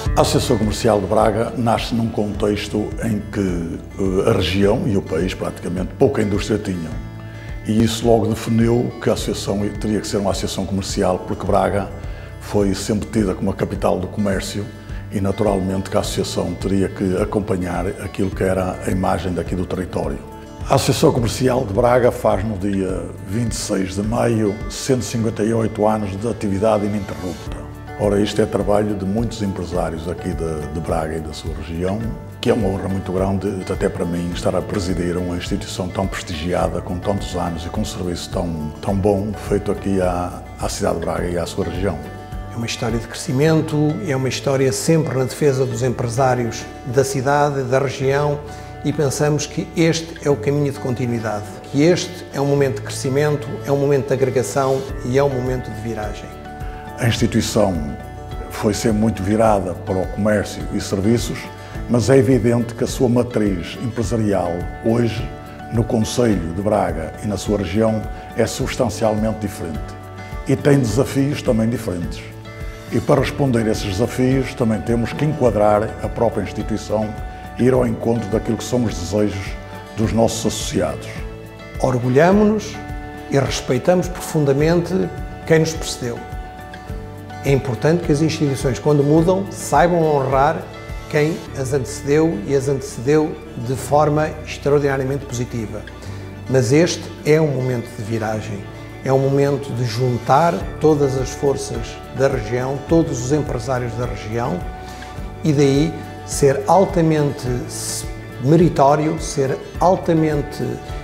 A Associação Comercial de Braga nasce num contexto em que a região e o país praticamente pouca indústria tinham. E isso logo definiu que a associação teria que ser uma associação comercial, porque Braga foi sempre tida como a capital do comércio e naturalmente que a associação teria que acompanhar aquilo que era a imagem daqui do território. A Associação Comercial de Braga faz no dia 26 de maio 158 anos de atividade ininterrupta. Ora, isto é trabalho de muitos empresários aqui de Braga e da sua região, que é uma honra muito grande, até para mim, estar a presidir uma instituição tão prestigiada, com tantos anos e com um serviço tão bom feito aqui à cidade de Braga e à sua região. É uma história de crescimento, é uma história sempre na defesa dos empresários da cidade, da região, e pensamos que este é o caminho de continuidade, que este é um momento de crescimento, é um momento de agregação e é um momento de viragem. A instituição foi sempre muito virada para o comércio e serviços, mas é evidente que a sua matriz empresarial hoje, no concelho de Braga e na sua região, é substancialmente diferente e tem desafios também diferentes. E para responder a esses desafios também temos que enquadrar a própria instituição e ir ao encontro daquilo que são os desejos dos nossos associados. Orgulhamo-nos e respeitamos profundamente quem nos precedeu. É importante que as instituições, quando mudam, saibam honrar quem as antecedeu e as antecedeu de forma extraordinariamente positiva. Mas este é um momento de viragem, é um momento de juntar todas as forças da região, todos os empresários da região, e daí ser altamente meritório, ser altamente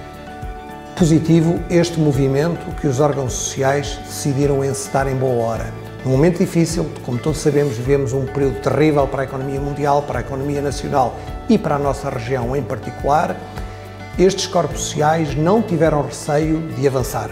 positivo este movimento que os órgãos sociais decidiram encetar em boa hora. Num momento difícil, como todos sabemos, vivemos um período terrível para a economia mundial, para a economia nacional e para a nossa região em particular. Estes corpos sociais não tiveram receio de avançar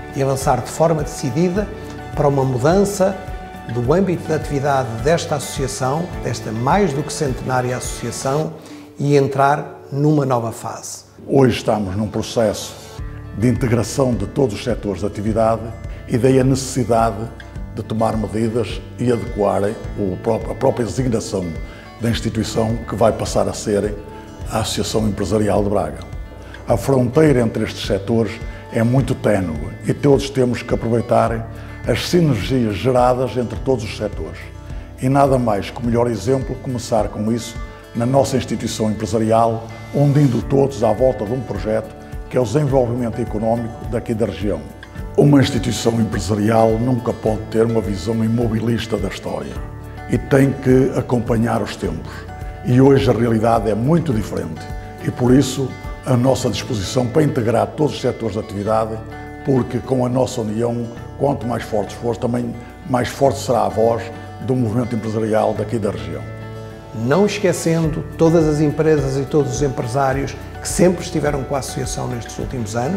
de forma decidida para uma mudança do âmbito de atividade desta associação, desta mais do que centenária associação, e entrar numa nova fase. Hoje estamos num processo de integração de todos os setores de atividade e daí a necessidade de tomar medidas e adequarem a própria designação da instituição que vai passar a ser a Associação Empresarial de Braga. A fronteira entre estes setores é muito ténue e todos temos que aproveitar as sinergias geradas entre todos os setores. E nada mais que o melhor exemplo começar com isso na nossa instituição empresarial, unindo todos à volta de um projeto que é o desenvolvimento económico daqui da região. Uma instituição empresarial nunca pode ter uma visão imobilista da história e tem que acompanhar os tempos. E hoje a realidade é muito diferente e por isso a nossa disposição para integrar todos os setores de atividade, porque com a nossa união, quanto mais fortes for, também mais forte será a voz do movimento empresarial daqui da região. Não esquecendo todas as empresas e todos os empresários que sempre estiveram com a associação nestes últimos anos,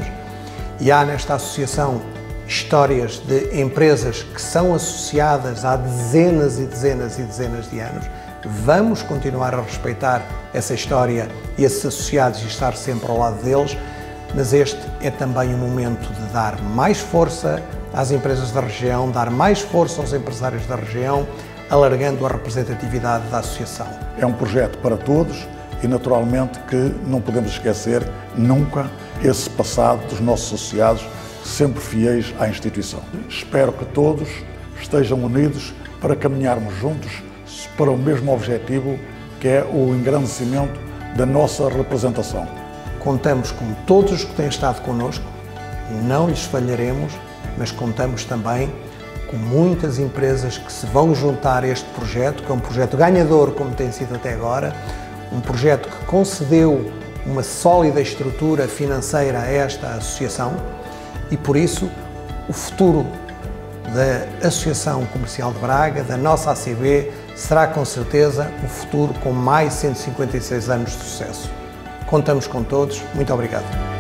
e há nesta associação histórias de empresas que são associadas há dezenas e dezenas e dezenas de anos. Vamos continuar a respeitar essa história e esses associados e estar sempre ao lado deles, mas este é também o momento de dar mais força às empresas da região, dar mais força aos empresários da região, alargando a representatividade da associação. É um projeto para todos e naturalmente que não podemos esquecer nunca esse passado dos nossos associados, sempre fiéis à instituição. Espero que todos estejam unidos para caminharmos juntos para o mesmo objetivo, que é o engrandecimento da nossa representação. Contamos com todos os que têm estado connosco, não lhes falharemos, mas contamos também com muitas empresas que se vão juntar a este projeto, que é um projeto ganhador, como tem sido até agora, um projeto que concedeu uma sólida estrutura financeira a esta associação e, por isso, o futuro da Associação Comercial de Braga, da nossa ACB, será com certeza um futuro com mais 156 anos de sucesso. Contamos com todos. Muito obrigado.